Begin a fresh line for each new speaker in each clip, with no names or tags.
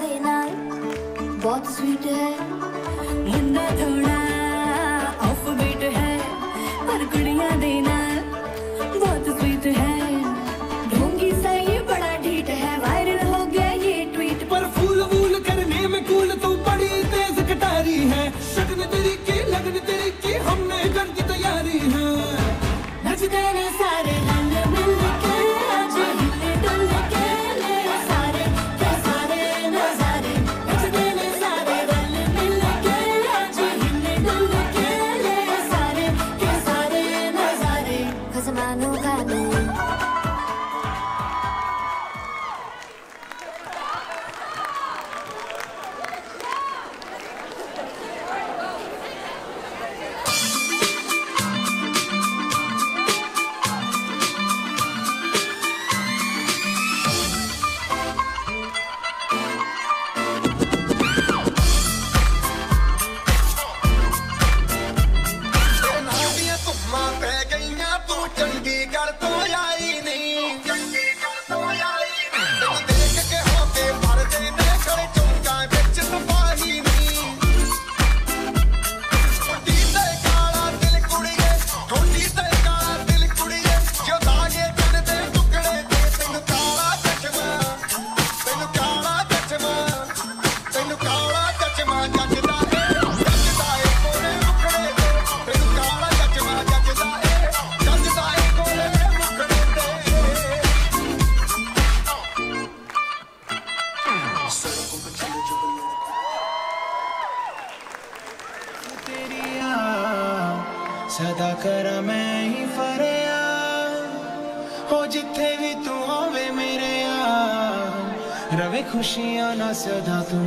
देना बहुत स्वीट है, मुंडा थोड़ा ऑफ बीट है, पर कुड़ियां देना बहुत स्वीट है। ढोंगी सा ये बड़ा ढीठ है, वायरल हो गया ये ट्वीट,
पर फूल वूल करने में कूल तू बड़ी तेज कटारी है। शगन तेरी की लगन तेरी की हमने कर दी तैयारी है।
नचते ने सारे रंग मिल के आज हिले डुल के ले सारे के सारे नजारे। नचते ने सारे रंग मिल के आज हिले डुल के ले सारे के सारे नजारे। खसमानो खाने
चंडीगढ़ तो आई नहीं, चंडीगढ़ तो आई नहीं। देख के होके भर देने खड़े चौंका बिच तबाही नहीं। ठोडी ते काला दिल कुड़िए, ठोडी ते काला दिल कुड़िए, जो दागे चढ़ दे टुकड़े दे। तेनू काला चश्मा, तेनू काला चश्मा, तेनू काला चश्मा जचदा है, जचदा है कोने मुखड़े दे। तेनू काला चश्मा जचदा है, जचदा है कोने मुखड़े दे। सड़कों पे चले जो
तेरिया सदा करा मैं ही फरिया हो, जिथे भी तू होवे मेरे यार, रवे खुशियां ना सदा तू।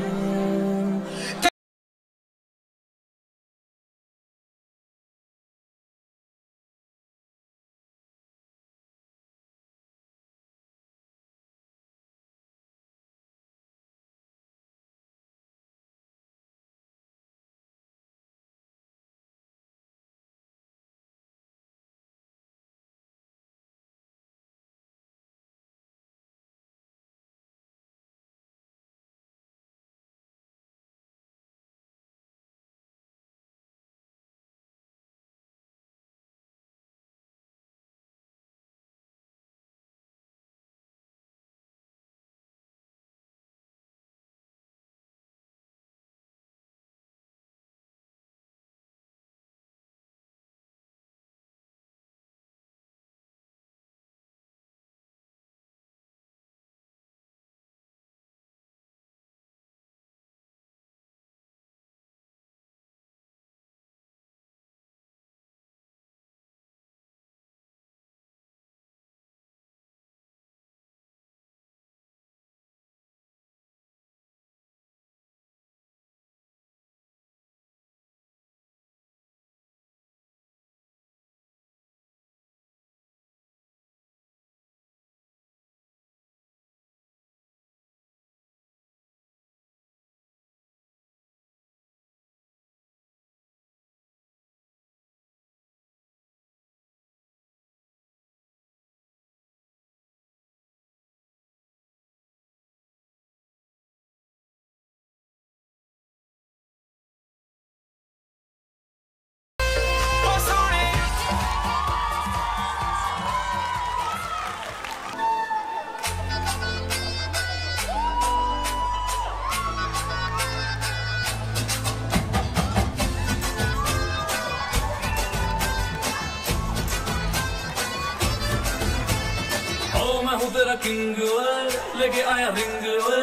तेरा किंग लेके आया रिंग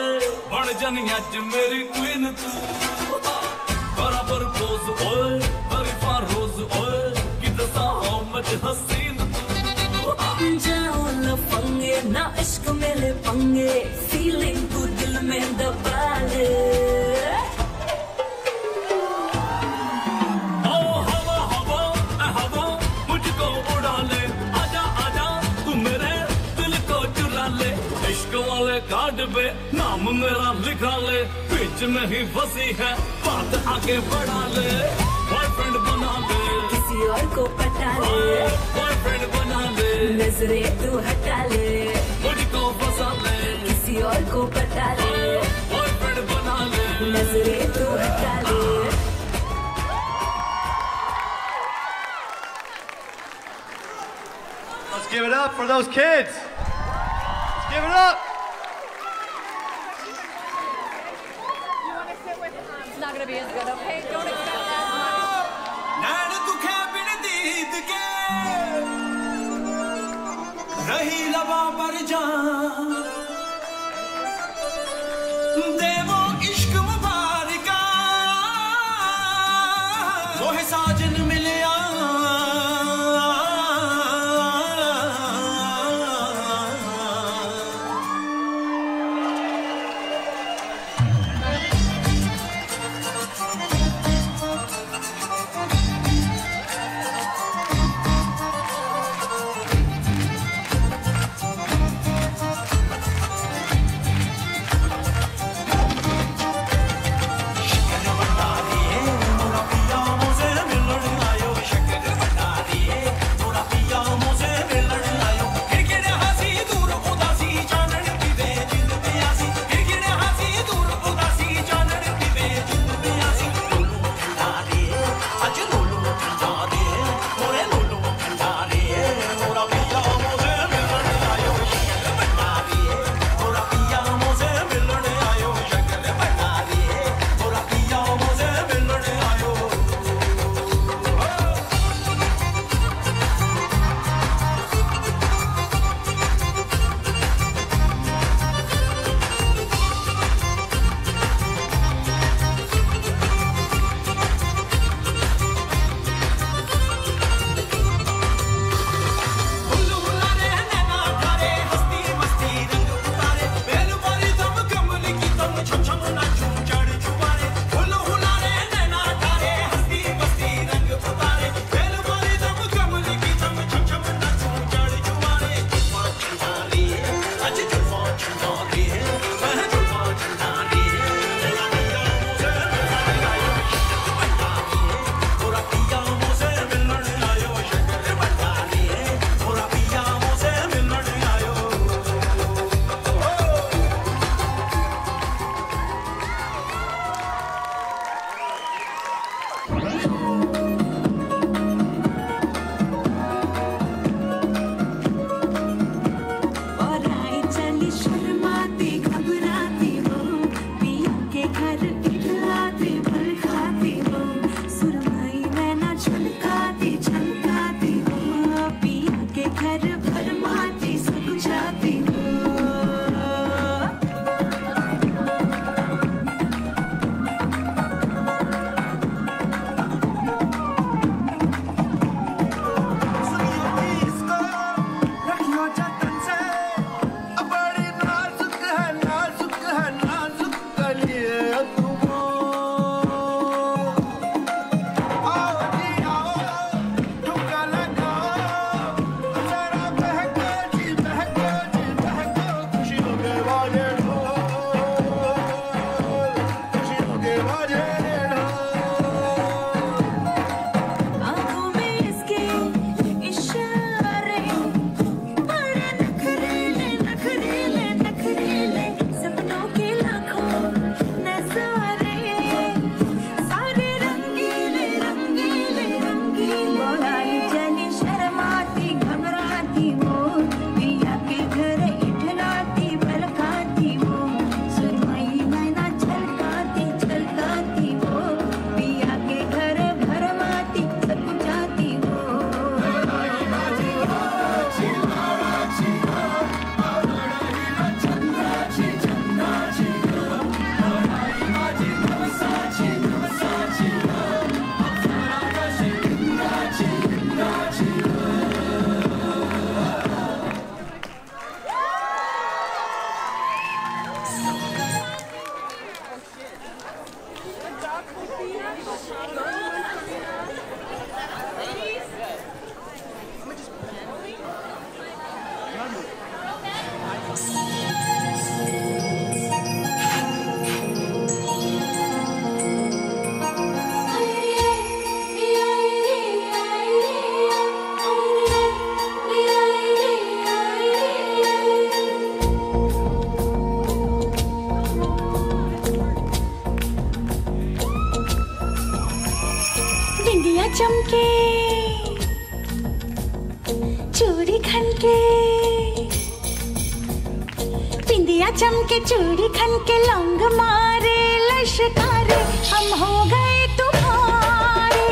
बन जानी अज मेरी क्वीन तू। बराबर पोज ओए बरीफा रोज ओए कि दसा हाउ मच हसीन तू।
जाओ लफंगे ना इश्क मेरे पंगे, फीलिंग तू दिल में दबा ले।
कार्ड पे नाम मेरा लिखा ले, बीच में ही फंसी है बात आगे बढ़ा ले। बॉयफ्रेंड बना ले,
किसी और को पटा ले,
बॉयफ्रेंड बना ले,
नजरें तू हटा ले,
मुझको फंसा ले,
किसी और को पटा ले,
boyfriend
give it up for those kids. Let's give it up.
It's not gonna be as good, okay? Don't expect as much.
नैन दुखे बिन दीद के रही लबा पर जान देवो इश्क मुबारका मोहे साजन मिलिया
चमके चूड़ी खनके बिंदिया चमके चूड़ी खनके लौंग मारे लश्कारे हम हो गए तुम्हारे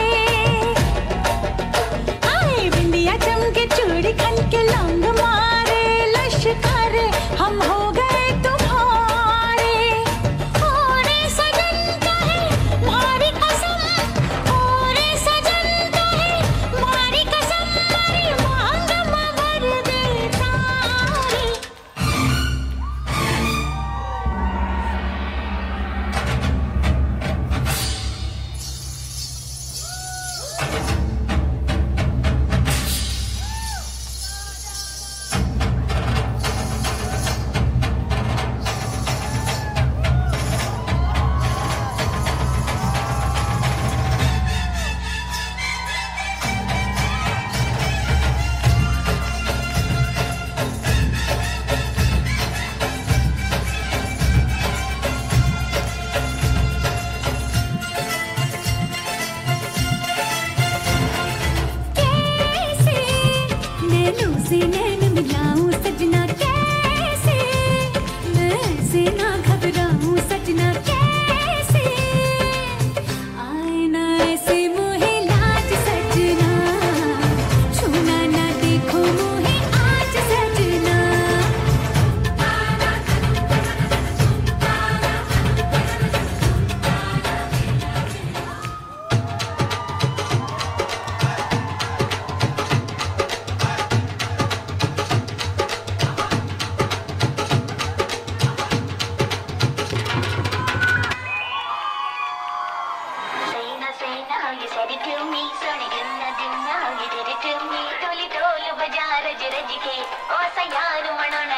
आए बिंदिया चमके चूड़ी खनके लौंग मारे लश्कारे हम हो गए तुम्हारे और सजन कहे मारी कसम और सजन कहे मारी कसम मारी मांग मगर दे तारी नैन मिलाऊं सजना कैसे मैं से ना घबराऊं सजना कैसे आए ना ऐसे मोहे लाज सजना छूना ना देखो मोहे आज सजना
You said it to me, sorry, didn't know you did it to me. Toli tol baja raj raj ke, o sayar manana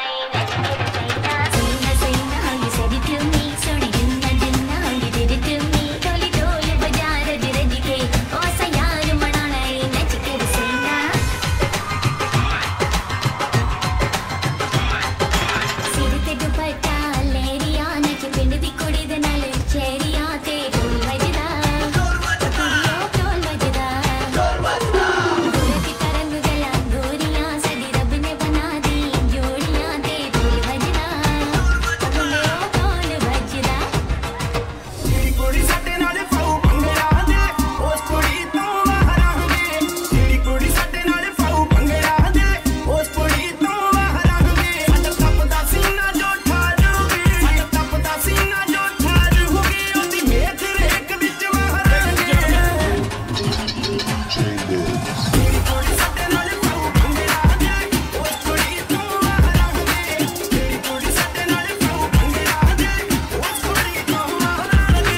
Saina, you said it to me, sorry, didn't know you did it to me. Toli tol baja raj raj ke, o sayar manana nachke Saina. Sir te dupatta leriya nache pind di kudi de naal cheriya te ढोल बजदा ढोल बजदा की तरंग गला गोरियां सदी रब ने बना दी जोड़ियां ते ढोल बजदा ढोल बजदा
तेरी कुड़ी साडे नाल फाऊ भंगड़ा दे उस कुड़ी तो वहरांगे तेरी कुड़ी साडे नाल फाऊ भंगड़ा दे उस कुड़ी तो वहरांगे साडा तपदा सीना जो ठारूगी साडा तपदा सीना जो ठारूगी ओदी मेथ रेक विच वहरांगे तेरी कुड़ी साडे नाल फाऊ भंगड़ा दे उस कुड़ी तो वहरांगे तेरी कुड़ी साडे नाल फाऊ भंगड़ा दे उस कुड़ी तो वहरांगे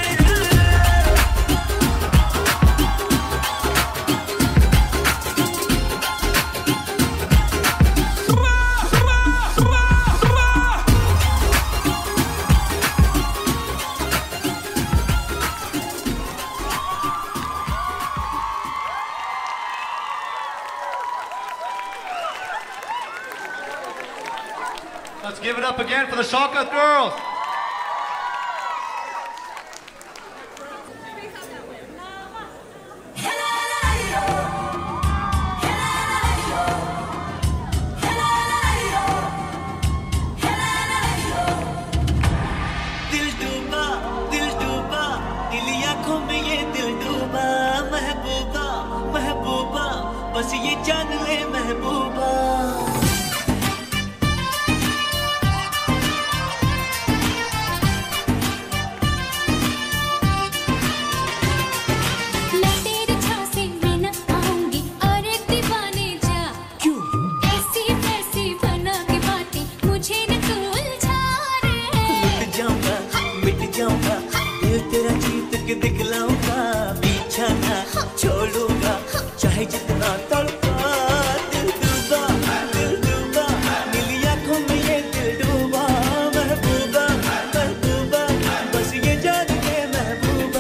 Let's give it up again for the Shawkat girls.
दिल डूबा दिल आंखों में ये दिल डूबा महबूबा महबूबा बस ये जान ले महबूबा
मैं तेरे झांसे में न आऊंगी और एक दीवाने जा
क्यों
ऐसी वैसी बना के बातें मुझे न तू उलझा रे
मिट जाऊंगा दिल तेरा जीत के दिखलाऊंगा पीछा ना छोड़ूंगा चाहे जितना तड़पा दिल डूबा नीली आंखों में ये दिल डूबा महबूबा महबूबा बस ये जान के महबूबा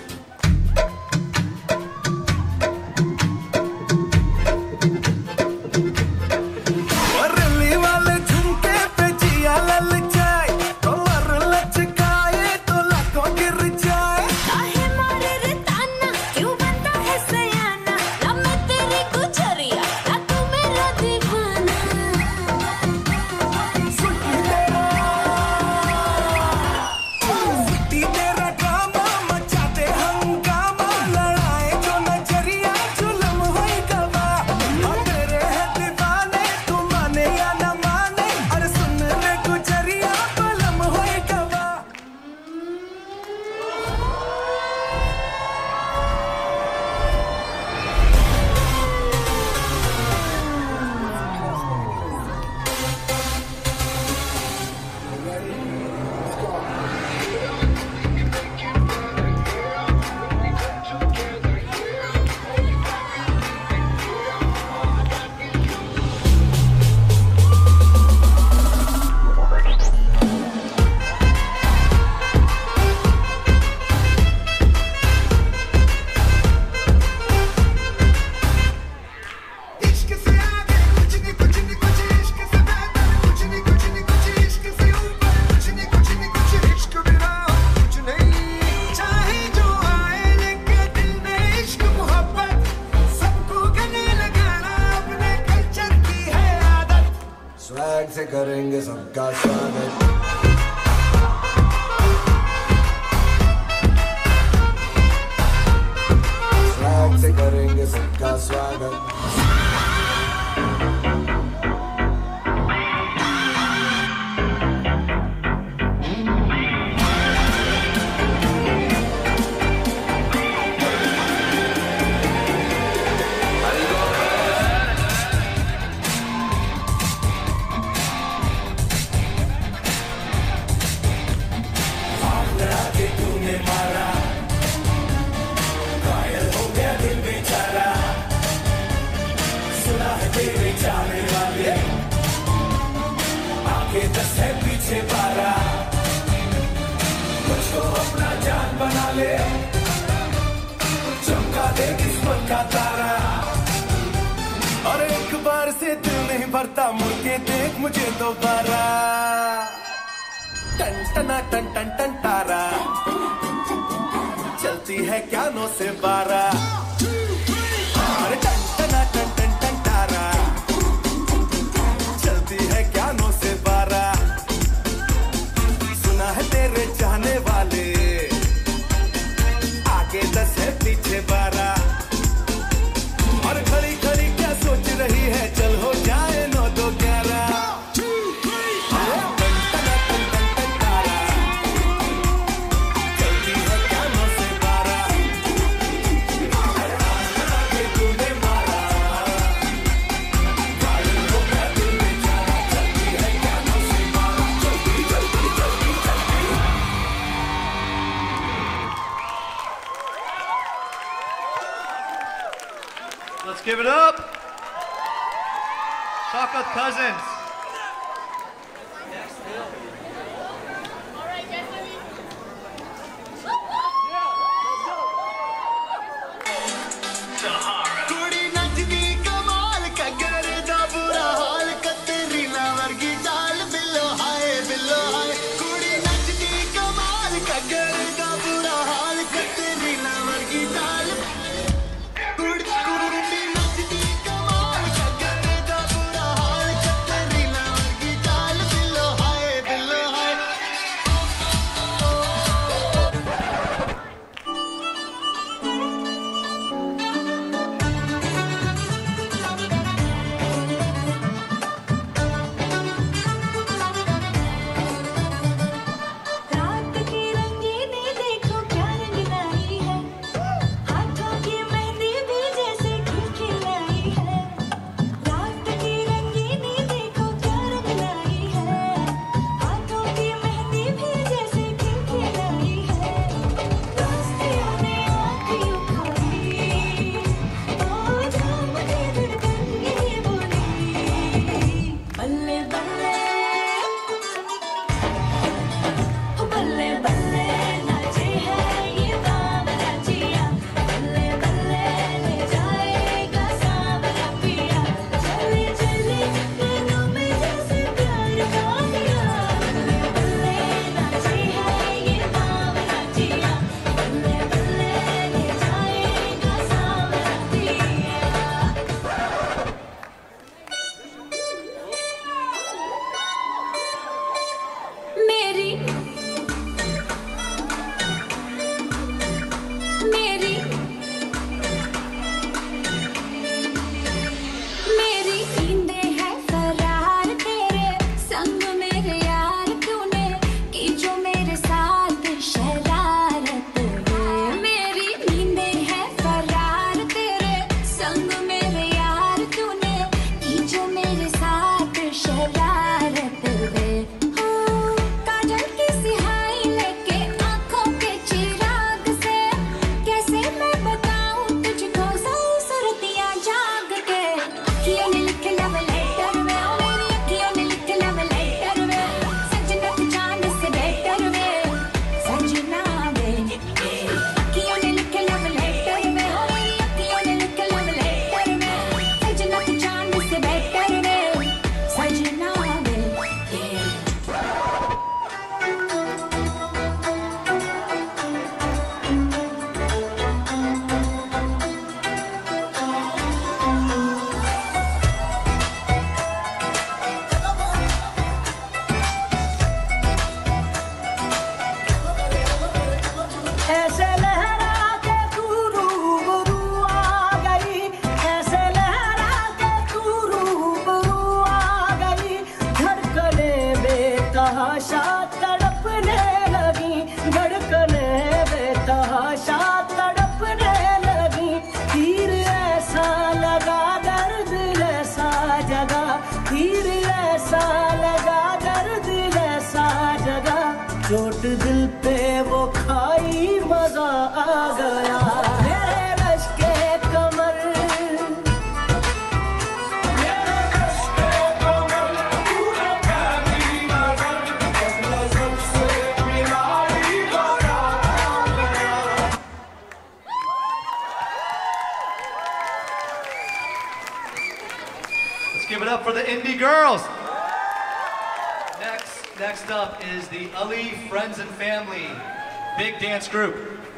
रली वाले झुमके पे जिया ललचाए कमर लचकाए तो लाखों गिर जाए
काहे मारे रे ताना क्यों बनता है सयाना लब में तेरे कुछ
स्वैग से करेंगे सबका स्वागत स्वैग से करेंगे सबका स्वागत
चमका दे किस्मत का तारा और एक बार से दिल नहीं भरता मुड़ के देख मुझे दोबारा टन टना टन टन टन तारा चलती है क्या 9 से 12 अरे टन टना टन टन टन तारा चलती है क्या 9 से 12 सुना है तेरे चाहने वाले आगे 10 है पीछे 12 और खड़ी खड़ी क्या सोच रही है चल हो जाए 9 2 11
Let's give it up. Shaukat Cousins.
कुड़ी नचदी कमाल कगर दा बुरा हाल कतरीना वर्गी चाल बिल्लो हाय कुड़ी नचदी कमाल कगर दा बुरा हाल कतरीना वर्गी चाल कुड़ी नचदी कमाल कगर दा बुरा हाल
give it up for the indie girls. Next up is the Ali Friends and Family big dance group.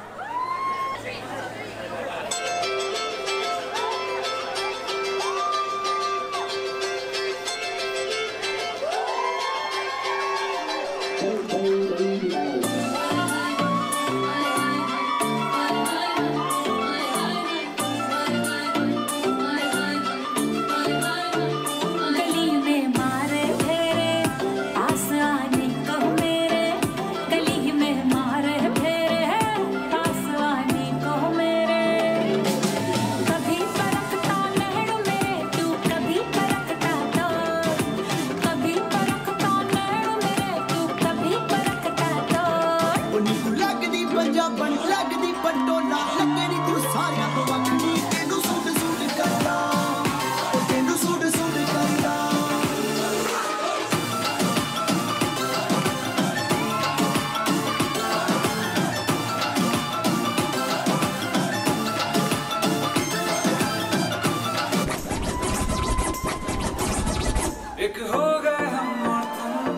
एक हो गए हम और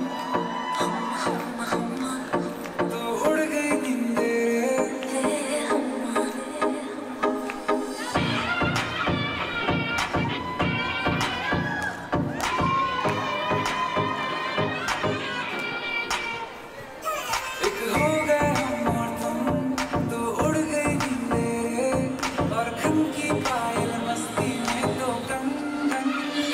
तुम तो उड़ गई नींदें और खन की पायल मस्ती में तो गन गन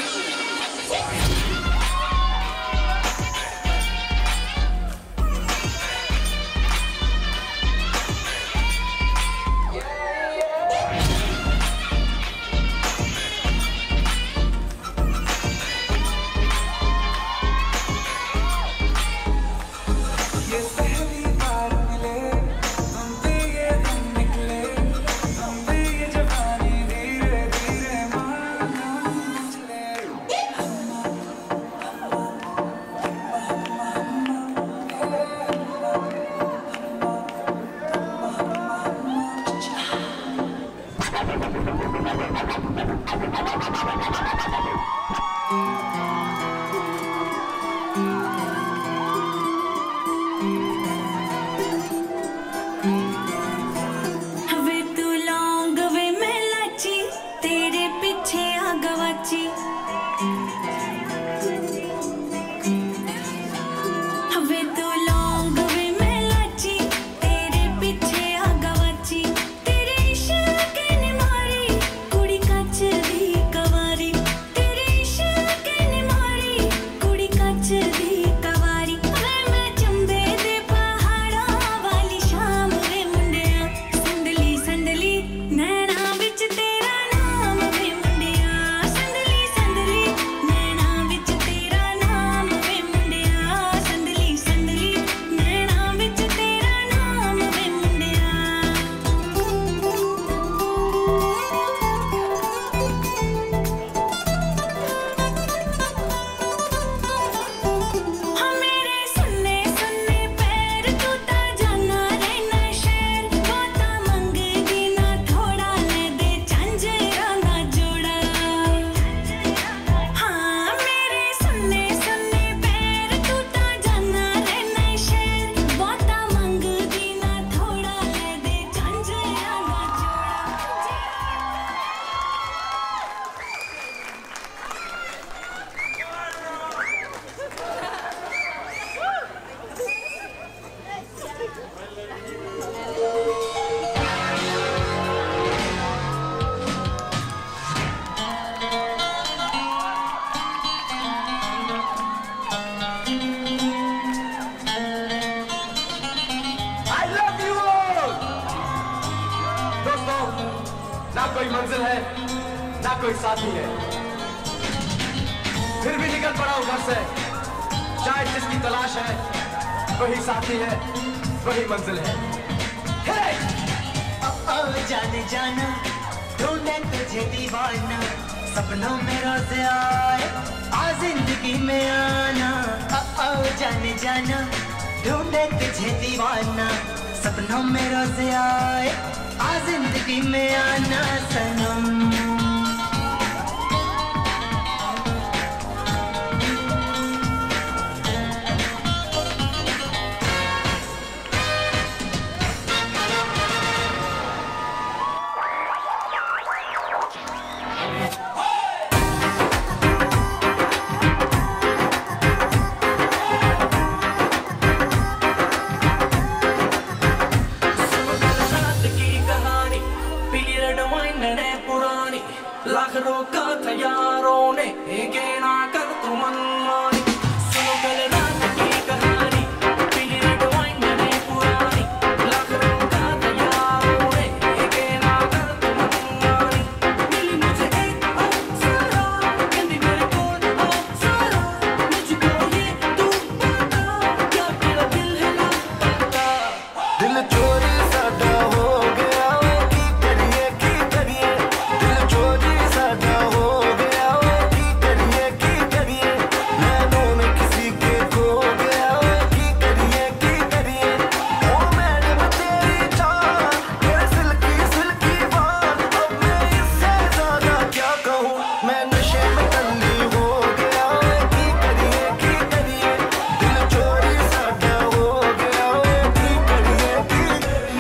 ना कोई मंजिल है ना कोई साथी है, फिर भी निकल पड़ा हूं घर से। शायद जिसकी तलाश है वही साथी है, वही मंजिल है।
जाने जाना ढूंढे तुझे दीवाना, सपनों में रोज आए आ जिंदगी में आना। जाने जाना ढूंढे तुझे दीवाना, सपनों में रोज आए आ जिंदगी में आना। सनम
लाख रोका था यारों ने कहना कर तू मनमानी सुनो कल रात की कहानी पीली रेड वाइन में पुरानी लाख रोका था यारों ने कहना कर तू मनमानी मिली मुझे एक अप्सरा कहती मेरे कोल अप्सरा मुझको ये तू बता क्या तेरा दिल है लापता
दिल चोरी साडा हो गया की करिए दिल चोरी साडा हो गया की करिए नैनों में किसी के खो गया की करिए ओ मैडम तेरी जान मेरे सिल्की बाल अब मैं इससे ज्यादा क्या कहूँ मैं नशे में टल्ली हो गया की करिए दिल चोरी साडा हो गया की करिए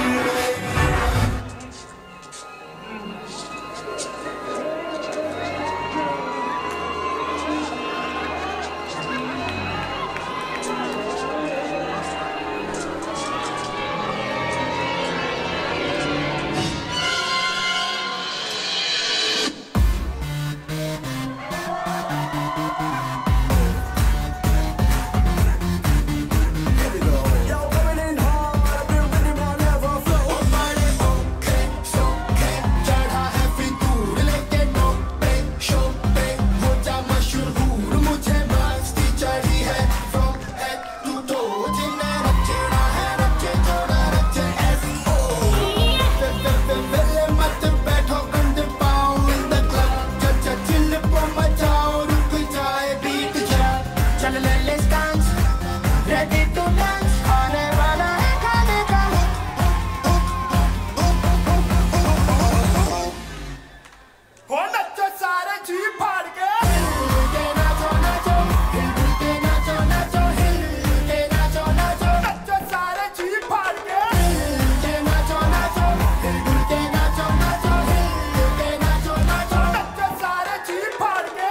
चढ़ा है फितूर लेके टोपे शोपे हो जा मशहूर मुझे मस्ती चढ़ी है from head to toe जिन्हें रचना है रचे जोड़ा रचे S.O. वेले मत बैठो गंद पाओ in the club चल चिल को मचाओ रुक जाए बीट जा चल let's dance ready to dance आने वाला है खाने का
हो नच्चो सारे जी फाड़ के
हिल के नाचो हिल के नाचो हिल के नाचो
नच्चो सारे जी फाड़ के
हिल के नाचो हिल के नाचो हिल के नाचो
नच्चो सारे जी फाड़ के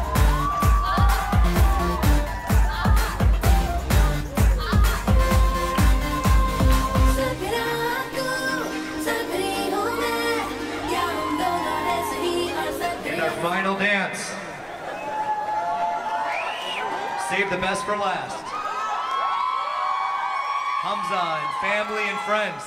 सबरा तू सबरी हूँ मैं क्या हम दोनों ऐसे ही और सबरी
In our final dance, save the best for last. Hamza and family and friends.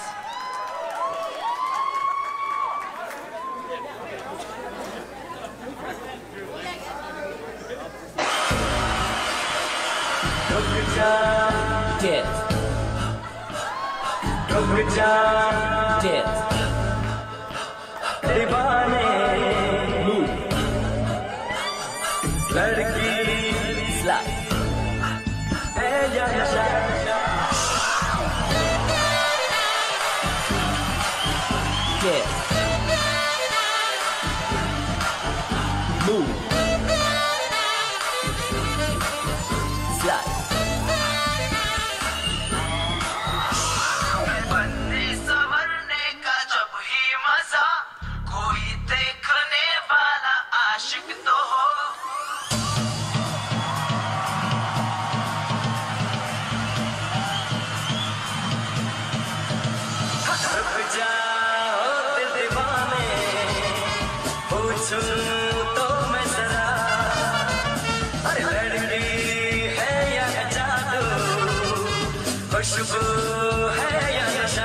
बंदी संवरने का जब ही मजा कोई देखने वाला आशिक तो हो रुक जाओ दिल दीवाने पूछूं तो मैं जरा अरे लड़की है या जादू खुशबू है या नशा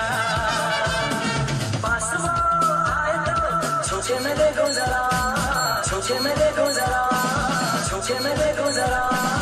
पास वो आए तो छूछे में देखो जरा छूछे में देखो जरा छूछे में देखो जरा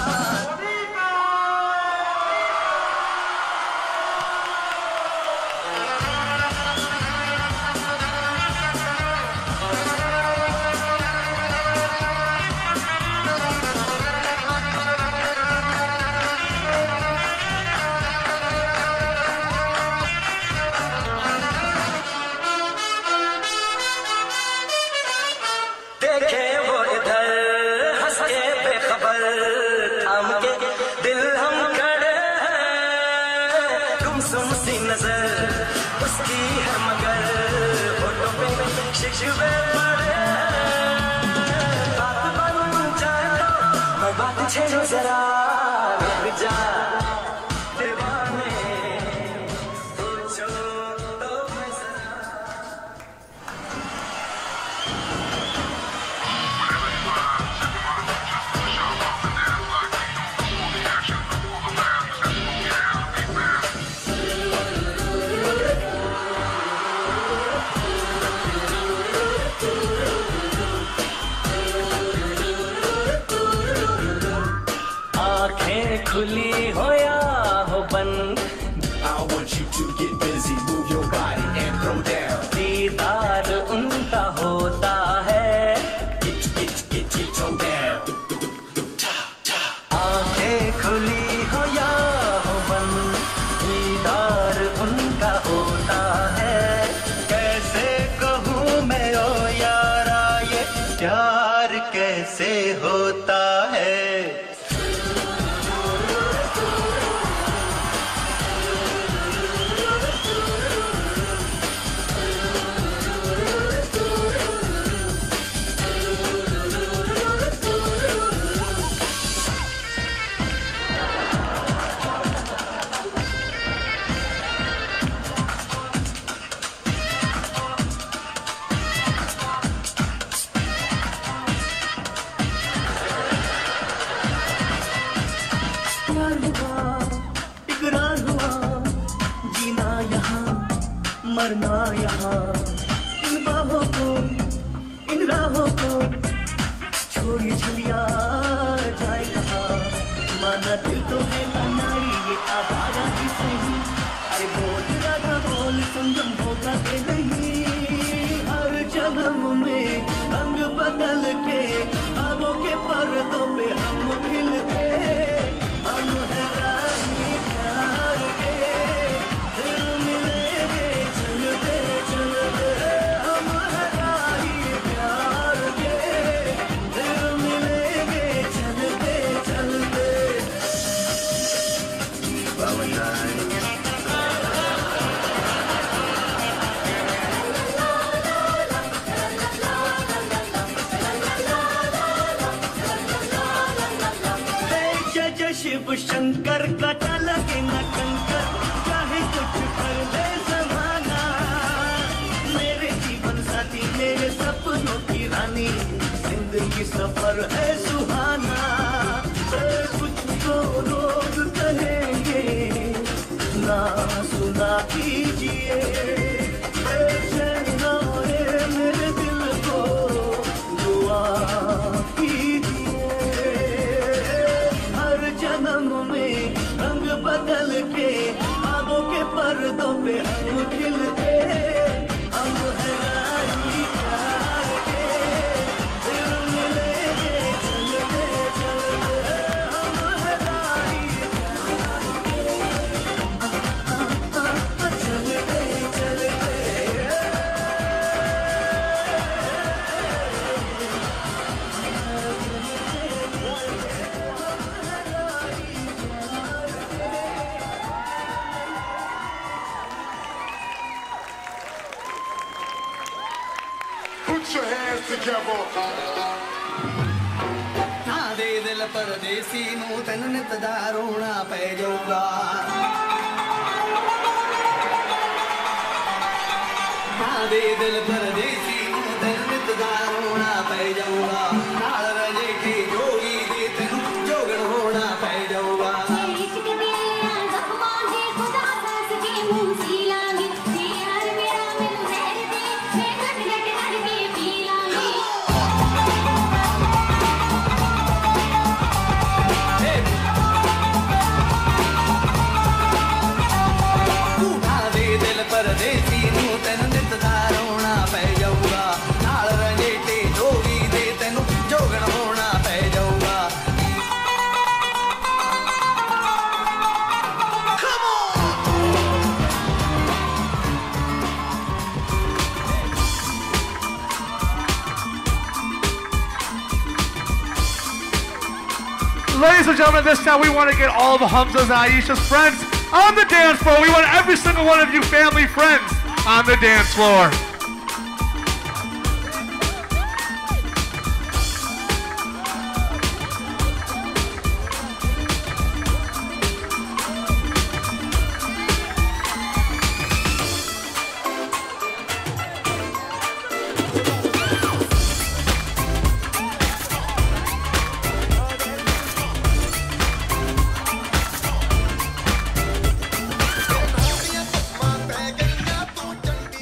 देखे वो इधर हंस के बेखबर थाम के दिल हम खड़े हैं गुमसुम सी नजर उसकी है मगर होठों पे शिकवे पड़े हैं छेड़ो जरा रुक जा दीवाने पूछो तो मैं जरा खुली हो या हो बंद
I want you to get busy, move your body and throw down.
दीदार उनका होता है
Get your toe down.
आंखें खुली हो या हो बंद दीदार उनका होता है कैसे कहूँ मैं ओ यारा ये प्यार कैसे होता है इकरार हुआ जीना यहाँ मरना यहाँ इन बाहों को इन राहों को छोड़ी छलिया जाए कहाँ माना दिल तो है नारी ये आवारा ही सही अरे बोल राधा बोल संगम होगा के नहीं हर जन्म में रंग बदल के आगों के पर्दों पे हम खिलते हम है रानी प्यार के दिल मिलेंगे चलते चलते हम है रानी प्यार के दिल मिलेंगे चलते चलते शिव शंकर का लगे न कंकर चाहे कुछ कर दे जमाना मेरे जीवन साथी मेरे सपनों की रानी जिंदगी सफर है सुहाना कुछ तो लोग कहेंगे ना सुना कीजिए मेरे दिल को दुआ जन्म में रंग बदल के आगों के पर्दों पे हम खिलते हम है रानी प्यार के दिल मिलेंगे चलते चलते हम है रानी चलते चलते
Put your hands together.
ना दे दिल परदेसी नू तन नित दा रोना पै जाऊगा ना दे दिल परदेसी नू तन नित दा रोना पै जाऊगा नाल रजे के जोगी दे तेनू जोगण होना पै जाऊगा परदेसी नू तेन नित दा रोना पै जाऊगा नाल रंजेटे जोगी दे तेनू जोगण होना पै जाऊगा
Ladies and gentlemen, this time we want to get all the Hamzas and Aisha's friends on the dance floor. We want every single one of you family friends on the dance floor.